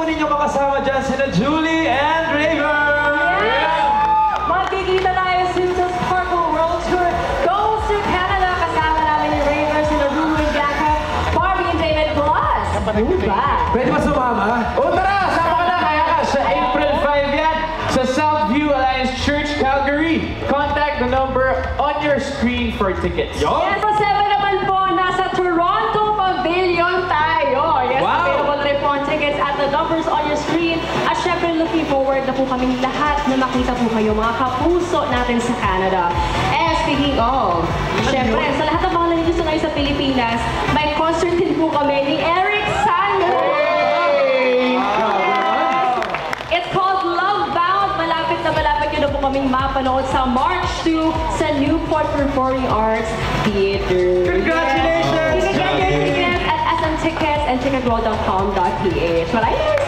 ninyo makasama dyan sina Julie and Rayver! Yeah! Magkikita tayo sa Sparkle World Tour. Goes to Canada. Kasama namin ni Rayver, sina Ruru and Bianca, Barbie and David Plus. Pwede ba sumama? O tara, sama ka na kaya ka sa April 5 yan sa Southview Alliance Church, Calgary. Contact the number on your screen for tickets. Yes, sa 7 naman po, nasa Toronto Pavilion tayo. Yes, wow. Available rin po ang tickets at the numbers on your screen. At syempre, looking forward na po kaming lahat na makita po kayo, mga kapuso natin sa Canada. And speaking of, syempre, sa lahat ng mga nandito ngayon sa Pilipinas, may concert din po kami ni Eric Sandro. It's called Love Bound. Malapit nyo na po kaming mapanood sa March 2 sa Newport Performing Arts Theater. Congratulations! You can get your tickets at smtickets and ticketworld.com.ph. Maraming